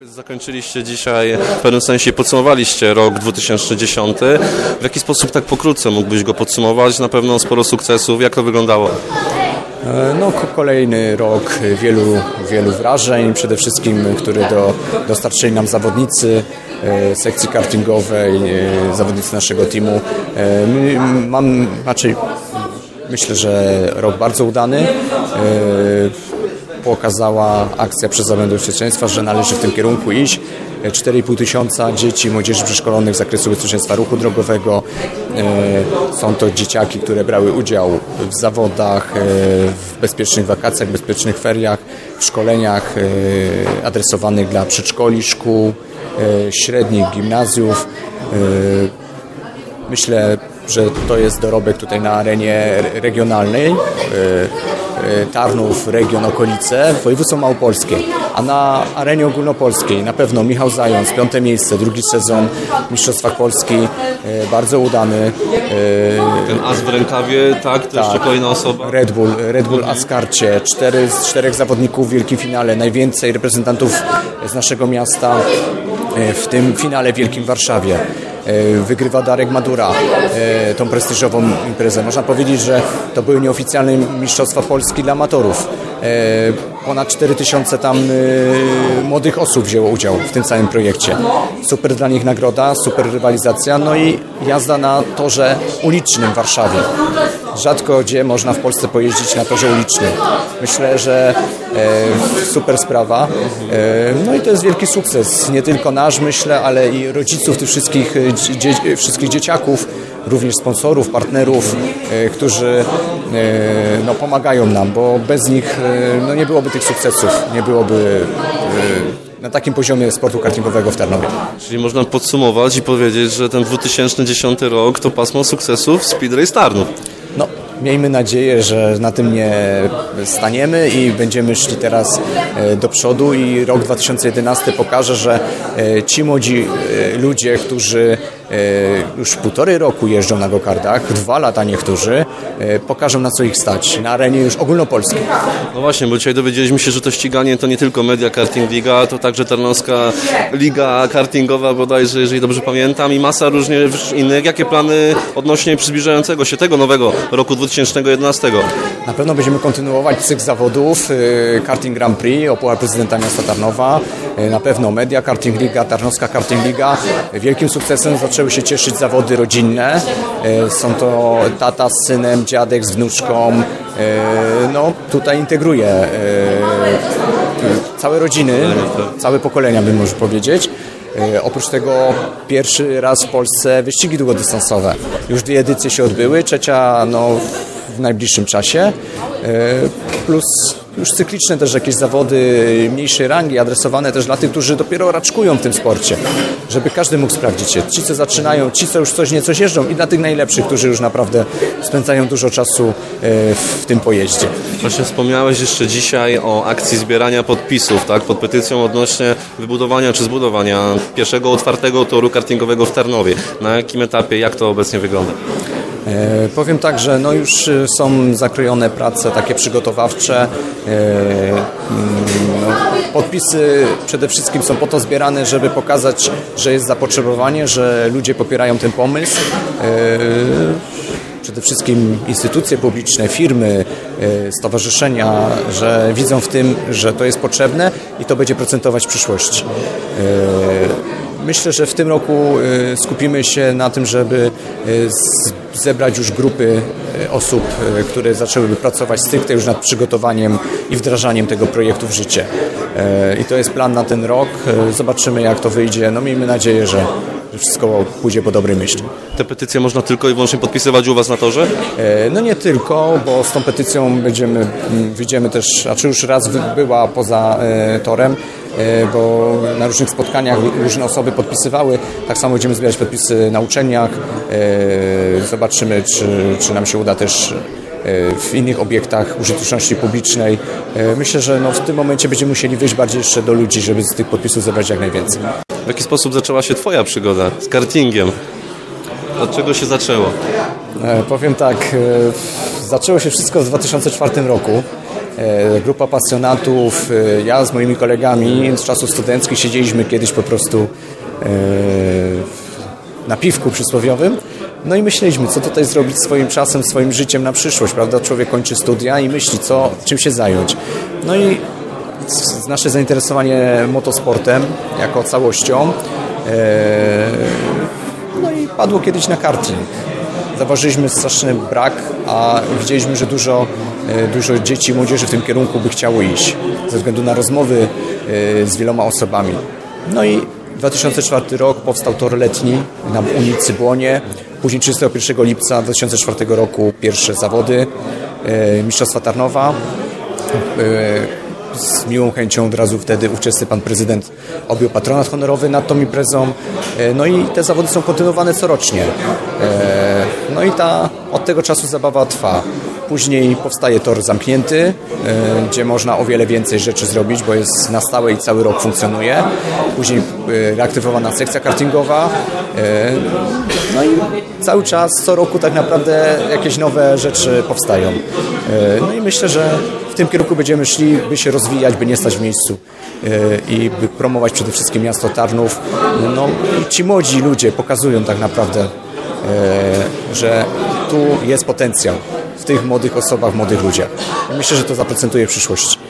Zakończyliście dzisiaj, w pewnym sensie podsumowaliście rok 2010. W jaki sposób tak pokrótce mógłbyś go podsumować? Na pewno sporo sukcesów. Jak to wyglądało? No, kolejny rok wielu wrażeń, przede wszystkim, które dostarczyli nam zawodnicy sekcji kartingowej, zawodnicy naszego teamu. Myślę, że rok bardzo udany. Pokazała akcja przez Zarząd Bezpieczeństwa, że należy w tym kierunku iść. 4,5 tysiąca dzieci, młodzieży przeszkolonych z zakresu bezpieczeństwa ruchu drogowego. Są to dzieciaki, które brały udział w zawodach, w bezpiecznych wakacjach, bezpiecznych feriach, w szkoleniach adresowanych dla przedszkoli, szkół, średnich, gimnazjów. Myślę, że to jest dorobek tutaj na arenie regionalnej. Tarnów, region, okolice, województwo małopolskie, a na arenie ogólnopolskiej na pewno Michał Zając, 5. miejsce, drugi sezon w Mistrzostwach Polski, bardzo udany. Ten as w rękawie, tak? To jeszcze kolejna osoba. Red Bull Askarcie, 4 z 4 zawodników w wielkim finale, najwięcej reprezentantów z naszego miasta w tym finale wielkim w Warszawie. Wygrywa Darek Madura tą prestiżową imprezę. Można powiedzieć, że to były nieoficjalne Mistrzostwa Polski dla amatorów. Ponad 4000 tam młodych osób wzięło udział w tym całym projekcie. Super dla nich nagroda, super rywalizacja, no i jazda na torze ulicznym w Warszawie. Rzadko gdzie można w Polsce pojeździć na torze ulicznym. Myślę, że super sprawa. No i to jest wielki sukces. Nie tylko nasz, myślę, ale i rodziców tych wszystkich dzieciaków, również sponsorów, partnerów, którzy pomagają nam, bo bez nich nie byłoby tych sukcesów, nie byłoby na takim poziomie sportu kartingowego w Tarnowie. Czyli można podsumować i powiedzieć, że ten 2010 rok to pasmo sukcesów Speed Race Tarnów. No, miejmy nadzieję, że na tym nie staniemy i będziemy szli teraz do przodu i rok 2011 pokaże, że ci młodzi ludzie, którzy już 1,5 roku jeżdżą na go-kardach, 2 lata niektórzy, pokażą, na co ich stać na arenie już ogólnopolskiej. No właśnie, bo dzisiaj dowiedzieliśmy się, że to ściganie to nie tylko Media Karting Liga, to także Tarnowska Liga Kartingowa bodajże, jeżeli dobrze pamiętam, i masa różnych innych. Jakie plany odnośnie przybliżającego się tego nowego roku 2011? Na pewno będziemy kontynuować cykl zawodów Karting Grand Prix o Puchar Prezydenta Miasta Tarnowa. Na pewno Media Karting Liga, Tarnowska Karting Liga. Wielkim sukcesem zaczęły się cieszyć zawody rodzinne. Są to tata z synem, dziadek z wnuczką. No, tutaj integruje całe rodziny, całe pokolenia, bym może powiedzieć. Oprócz tego pierwszy raz w Polsce wyścigi długodystansowe. Już 2 edycje się odbyły, trzecia w najbliższym czasie. Plus już cykliczne też jakieś zawody mniejszej rangi, adresowane też dla tych, którzy dopiero raczkują w tym sporcie, żeby każdy mógł sprawdzić się. Ci, co zaczynają, ci, co już coś jeżdżą, i dla tych najlepszych, którzy już naprawdę spędzają dużo czasu w tym pojeździe. Właśnie wspomniałeś jeszcze dzisiaj o akcji zbierania podpisów, tak, pod petycją odnośnie wybudowania czy zbudowania pierwszego otwartego toru kartingowego w Tarnowie. Na jakim etapie, jak to obecnie wygląda? Powiem tak, że już są zakrojone prace takie przygotowawcze. Podpisy przede wszystkim są po to zbierane, żeby pokazać, że jest zapotrzebowanie, że ludzie popierają ten pomysł. Przede wszystkim instytucje publiczne, firmy, stowarzyszenia, że widzą w tym, że to jest potrzebne i to będzie procentować w przyszłości. Myślę, że w tym roku skupimy się na tym, żeby zebrać już grupy osób, które zaczęłyby pracować stricte już nad przygotowaniem i wdrażaniem tego projektu w życie. I to jest plan na ten rok. Zobaczymy, jak to wyjdzie. No, miejmy nadzieję, że wszystko pójdzie po dobrej myśli. Te petycje można tylko i wyłącznie podpisywać u Was na torze? No nie tylko, bo z tą petycją wyjdziemy też, już raz była poza torem, bo na różnych spotkaniach różne osoby podpisywały. Tak samo będziemy zbierać podpisy na uczelniach. Zobaczymy, czy nam się uda też w innych obiektach użyteczności publicznej. Myślę, że w tym momencie będziemy musieli wyjść bardziej jeszcze do ludzi, żeby z tych podpisów zebrać jak najwięcej. W jaki sposób zaczęła się Twoja przygoda z kartingiem? Od czego się zaczęło? Powiem tak, Zaczęło się wszystko w 2004 roku. Grupa pasjonatów, ja z moimi kolegami z czasów studenckich siedzieliśmy kiedyś po prostu na piwku przysłowiowym. No i myśleliśmy, co tutaj zrobić swoim czasem, swoim życiem na przyszłość, prawda? Człowiek kończy studia i myśli, czym się zająć. No i nasze zainteresowanie motosportem jako całością, no i padło kiedyś na karting. Zauważyliśmy straszny brak, a widzieliśmy, że dużo dzieci i młodzieży w tym kierunku by chciało iść, ze względu na rozmowy z wieloma osobami. No i 2004 rok powstał tor letni na ulicy Błonie. Później 31 lipca 2004 roku pierwsze zawody Mistrzostwa Tarnowa. Z miłą chęcią od razu wtedy ówczesny pan prezydent objął patronat honorowy nad tą imprezą. No i te zawody są kontynuowane corocznie. No i od tego czasu zabawa trwa. Później powstaje tor zamknięty, gdzie można o wiele więcej rzeczy zrobić, bo jest na stałe i cały rok funkcjonuje. Później reaktywowana sekcja kartingowa. No i cały czas, co roku tak naprawdę jakieś nowe rzeczy powstają. No i myślę, że w tym kierunku będziemy szli, by się rozwijać, by nie stać w miejscu i by promować przede wszystkim miasto Tarnów. No i ci młodzi ludzie pokazują tak naprawdę, że tu jest potencjał w tych młodych osobach, młodych ludziach. Myślę, że to zaprocentuje w przyszłości.